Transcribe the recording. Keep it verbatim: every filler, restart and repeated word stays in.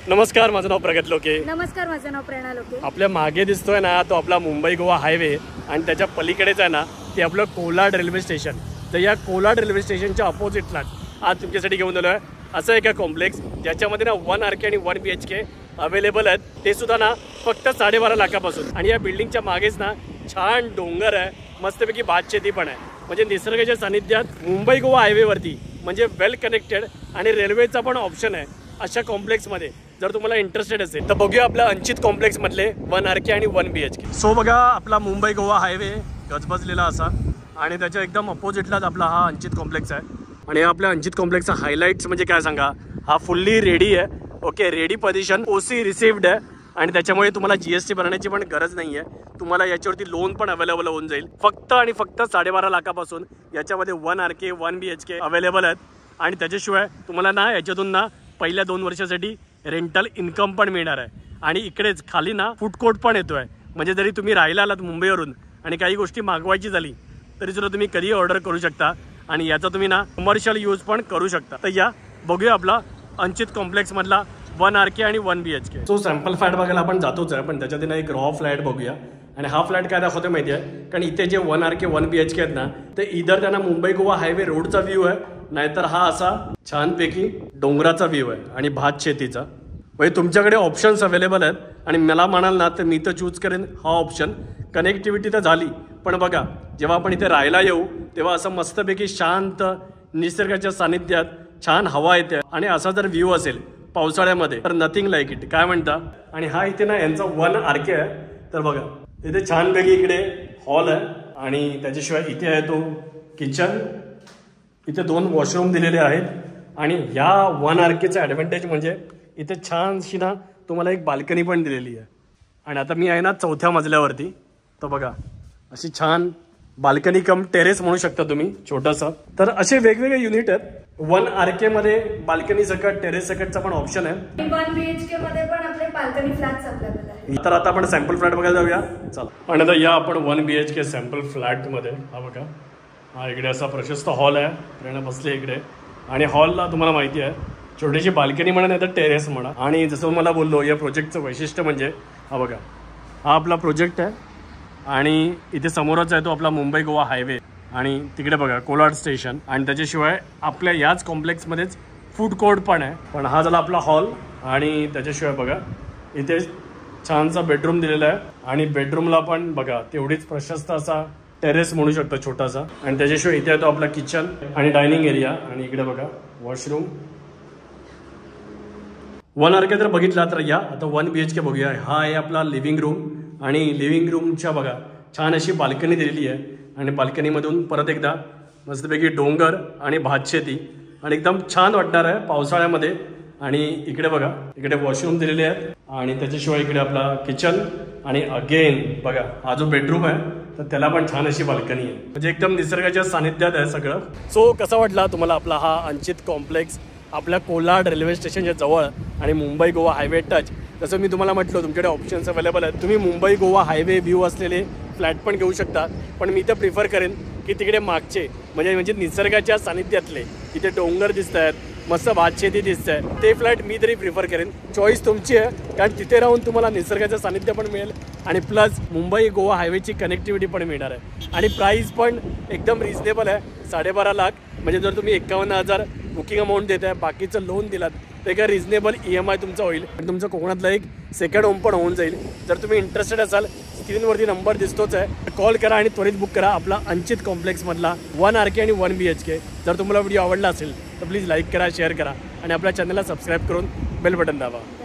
नमस्कार, माझं नाव प्रगत लोके. नमस्कार, माझं नाव प्रेरणा लोके. आपल्या मागे दिसतोय ना तो आपला मुंबई गोवा हायवे आणि त्याच्या पलीकडेच आहे ना ते आपलं कोलाड रेल्वे स्टेशन. तर या कोलाड रेल्वे स्टेशनच्या अपोजिटलाच आज तुमच्यासाठी घेऊन आलो आहे असं एक कॉम्प्लेक्स ज्याच्यामध्ये ना वन आर के आणि one B H K available आहेत. ते सुद्धा ना फक्त साडेबारा लाखापासून. आणि या बिल्डिंगच्या मागेच ना छान डोंगर आहे, मस्तपैकी भातशेती पण आहे. म्हणजे निसर्गाच्या सानिध्यात मुंबई गोवा हायवेवरती म्हणजे वेल कनेक्टेड आणि रेल्वेचा पण ऑप्शन आहे अशा कॉम्प्लेक्समध्ये जर तुम्हाला इंटरेस्टेड असेल तर बघूया आपल्या अंचित कॉम्प्लेक्स मधले वन आर के आणि one B H K. So बघा आपला मुंबई गोवा हायवे गजबजलेला असा आणि त्याच्या एकदम अपोजिटलाच आपला हा अंचित कॉम्प्लेक्स आहे. आणि आपल्या अंचित कॉम्प्लेक्सचा हायलाइट्स म्हणजे काय सांगा, हा फुल्ली रेडी आहे. Okay, ready position, OC received आहे आणि त्याच्यामुळे तुम्हाला जीएसटी भरण्याची पण गरज नाही आहे. तुम्हाला याच्यावरती लोन पण अवेलेबल होऊन जाईल फक्त आणि फक्त साडेबारा लाखापासून. याच्यामध्ये one R K one B H K available आहेत आणि त्याच्याशिवाय तुम्हाला ना याच्यातून ना पहिल्या दोन वर्षासाठी रेंटल इन्कम पण मिळणार आहे. आणि इकडेच खाली ना फूड कोर्ट पण येतोय. म्हणजे जरी तुम्ही राहायला आलात मुंबईवरून आणि काही गोष्टी मागवायची झाली तरी सुद्धा तुम्ही कधी ऑर्डर करू शकता आणि याचा तुम्ही ना कमर्शियल यूज पण करू शकता. तर या बघूया आपला अंचित कॉम्प्लेक्स मधला वन आर के आणि one B H K. So sample flat बघायला आपण जातोच आहे, पण त्याच्यात ना एक रॉ फ्लॅट बघूया. आणि हा फ्लॅट काय दाखवतो माहिती आहे, कारण इथे जे one R K one B H K आहेत ना ते इधर त्यांना मुंबई गोवा हायवे रोडचा व्ह्यू आहे, नाहीतर हा असा छानपैकी डोंगराचा व्ह्यू आहे आणि भात शेतीचा. म्हणजे तुमच्याकडे ऑप्शन्स अवेलेबल आहेत. आणि मला म्हणाल ना तर मी तर चूज करेन हा ऑप्शन. कनेक्टिव्हिटी तर झाली, पण बघा जेव्हा आपण इथे राहायला येऊ तेव्हा असं मस्तपैकी शांत निसर्गाच्या सानिध्यात छान हवा येते. आणि असा जर व्ह्यू असेल पावसाळ्यामध्ये तर नथिंग लाईक इट, काय म्हणता. आणि हा इथे ना यांचा वन आर के आहे. तर बघा इथे छानपैकी इकडे हॉल आहे आणि त्याच्याशिवाय इथे आहे तो किचन. इथे दोन वॉशरूम दिलेले आहेत. आणि ह्या वन आर केचा ॲडव्हान्टेज म्हणजे इथे छानशी ना तुम्हाला एक बाल्कनी पण दिलेली आहे. आणि आता मी आहे ना चौथ्या मजल्यावरती. तर बघा अशी छान बाल्कनी कम टेरेस म्हणू शकता तुम्ही छोटंसं. तर असे वेगवेगळे युनिट आहेत. वन आर के मध्ये बाल्कनी सकट टेरेस सकटचा पण ऑप्शन आहे. वन बी एच के मध्ये पण आपले बाल्कनी फ्लॅट्स अवेलेबल आहे. तर आता आपण सॅम्पल फ्लॅट बघायला जाऊया, चला. आणि आता या आपण one B H K sample flat मध्ये. हा बघा, हा इकडे असा प्रशस्त हॉल आहे, प्रेरणा बसली इकडे. आणि हॉलला तुम्हाला माहिती आहे छोटीशी बाल्कनी म्हणा नाही तर टेरेस म्हणा. आणि जसं मला बोललो या प्रोजेक्टचं वैशिष्ट्य म्हणजे हा बघा, हा आपला प्रोजेक्ट आहे आणि इथे समोरच आहे तो आपला मुंबई गोवा हायवे. आणि तिकडे बघा कोलाड स्टेशन. आणि त्याच्याशिवाय आपल्या याच कॉम्प्लेक्समध्येच फूड कोर्ट पण आहे. पण हा झाला आपला हॉल. आणि त्याच्याशिवाय बघा इथे छानसा बेडरूम दिलेला आहे. आणि बेडरूमला पण बघा तेवढीच प्रशस्त असा टेरेस म्हणू शकतो छोटासा. आणि त्याच्याशिवाय इथे येतो आपला किचन आणि डायनिंग एरिया. आणि इकडे बघा वॉशरूम. वन आर के जर बघितला तर या आता वन बी एच के बघूया. हा आहे आपला लिव्हिंग रूम. आणि लिव्हिंग रूमच्या बघा छान अशी बाल्कनी दिलेली आहे. आणि बाल्कनीमधून परत एकदा मस्तपैकी डोंगर आणि भातशेती आणि एकदम छान वाटणार आहे पावसाळ्यामध्ये. आणि इकडे बघा इकडे वॉशरूम दिलेले आहेत. आणि त्याच्याशिवाय इकडे आपला किचन. आणि अगेन बघा हा जो बेडरूम आहे तर त्याला पण छान अशी बाल्कनी आहे. म्हणजे एकदम निसर्गाच्या सानिध्यात आहे सगळं. सो कसा वाटला तुम्हाला आपला हा अंचित कॉम्प्लेक्स आपल्या कोलाड रेल्वे स्टेशनच्या जवळ आणि मुंबई गोवा हायवे टच. जसं मी तुम्हाला म्हटलं तुमच्याकडे ऑप्शन्स अवेलेबल आहेत. तुम्ही मुंबई गोवा हायवे व्ह्यू असलेले फ्लॅट पण घेऊ शकता. पण मी तर प्रिफर करेन की तिकडे मागचे म्हणजे म्हणजे निसर्गाच्या सानिध्यातले इथे डोंगर दिसत आहेत, मस्त भातशेती दिसत आहे ते फ्लॅट मी तरी प्रिफर करेन. चॉईस तुमची आहे, कारण तिथे राहून तुम्हाला निसर्गाचं सानिध्य पण मिळेल आणि प्लस मुंबई गोवा हायवेची कनेक्टिव्हिटी पण मिळणार आहे. आणि प्राईस पण एकदम रिजनेबल आहे, साडेबारा लाख. म्हणजे जर तुम्ही एकावन्न हजार बुकिंग अमाऊंट देत आहे, बाकीचं लोन दिलात तर एका रिजनेबल ई एम आय तुमचा होईल आणि तुमचं कोकणातलं एक सेकंड होम पण होऊन जाईल. जर तुम्ही इंटरेस्टेड असाल स्क्रीनवरती नंबर दिसतोच आहे, कॉल करा आणि त्वरित बुक करा आपला अंचित कॉम्प्लेक्समधला वन आर के आणि वन बी एच के. जर तुम्हाला व्हिडिओ आवडला असेल तर प्लीज लाईक करा, शेअर करा आणि आपल्या चॅनलला सबस्क्राईब करून बेल बटन दाबा.